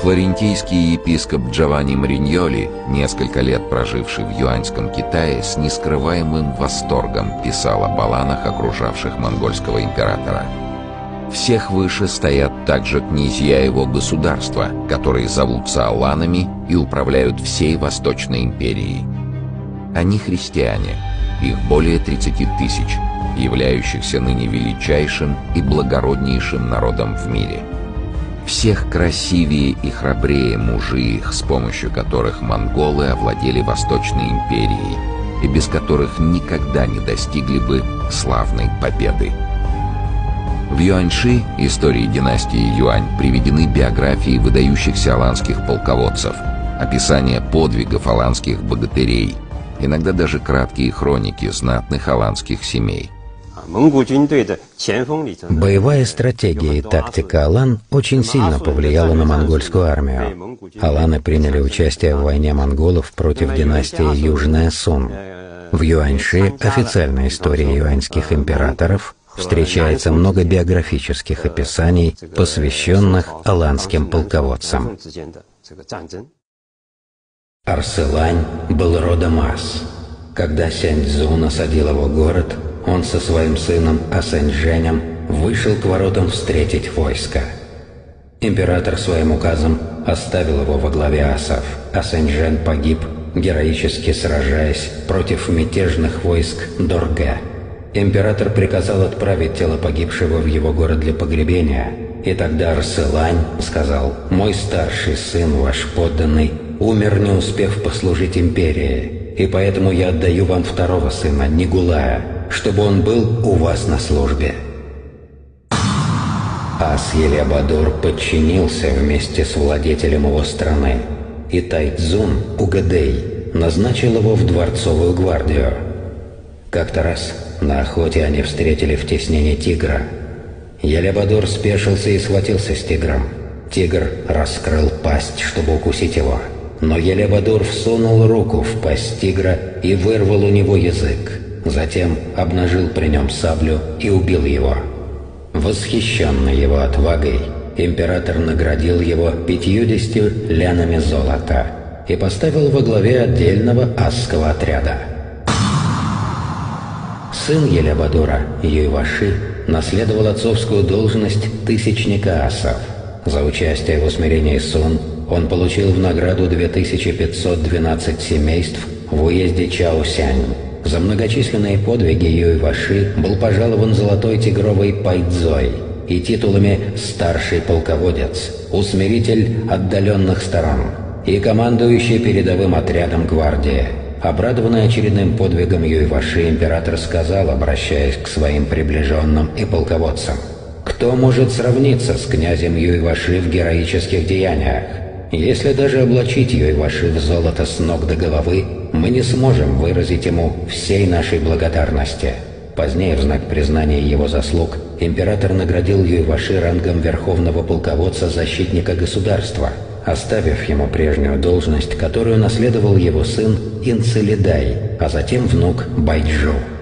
Флорентийский епископ Джованни Мариньоли, несколько лет проживший в юаньском Китае, с нескрываемым восторгом писал о баланах, окружавших монгольского императора. Всех выше стоят также князья его государства, которые зовутся аланами и управляют всей Восточной империей. Они христиане, их более 30 тысяч, являющихся ныне величайшим и благороднейшим народом в мире. Всех красивее и храбрее мужи их, с помощью которых монголы овладели Восточной империей, и без которых никогда не достигли бы славной победы. В Юаньши, истории династии Юань, приведены биографии выдающихся аланских полководцев, описание подвигов аланских богатырей, иногда даже краткие хроники знатных аланских семей. Боевая стратегия и тактика алан очень сильно повлияла на монгольскую армию. Аланы приняли участие в войне монголов против династии Южная Сун. В Юаньши, официальной истории юаньских императоров, встречается много биографических описаний, посвященных аланским полководцам. Арсылань был родом Ас. Когда Сяньцзун осадил его город, он со своим сыном Асэньчжэнем вышел к воротам встретить войско. Император своим указом оставил его во главе асов. Асэньчжэн погиб, героически сражаясь против мятежных войск Дорге. Император приказал отправить тело погибшего в его город для погребения, и тогда Арсылань сказал: «Мой старший сын, ваш подданный, умер, не успев послужить империи, и поэтому я отдаю вам второго сына, Нигулая, чтобы он был у вас на службе». Ас Елебадор подчинился вместе с владетелем его страны, и Тайцзун, Угадей, назначил его в дворцовую гвардию. Как-то раз на охоте они встретили в теснении тигра. Елебадор спешился и схватился с тигром. Тигр раскрыл пасть, чтобы укусить его, но Елебадор всунул руку в пасть тигра и вырвал у него язык. Затем обнажил при нем саблю и убил его. Восхищенный его отвагой, император наградил его 50 лянами золота и поставил во главе отдельного асского отряда. Сын Елебадора, Юйваши, наследовал отцовскую должность тысячника асов. За участие в усмирении Сун он получил в награду 2512 семейств в уезде Чаосянь. За многочисленные подвиги Юйваши был пожалован золотой тигровой пайдзой и титулами «Старший полководец», «Усмиритель отдаленных сторон» и «Командующий передовым отрядом гвардии». Обрадованный очередным подвигом Юйваши, император сказал, обращаясь к своим приближенным и полководцам: «Кто может сравниться с князем Юйваши в героических деяниях? Если даже облачить Юйваши в золото с ног до головы, мы не сможем выразить ему всей нашей благодарности». Позднее, в знак признания его заслуг, император наградил Юйваши рангом верховного полководца-защитника государства, оставив ему прежнюю должность, которую наследовал его сын Инцеледай, а затем внук Байджу.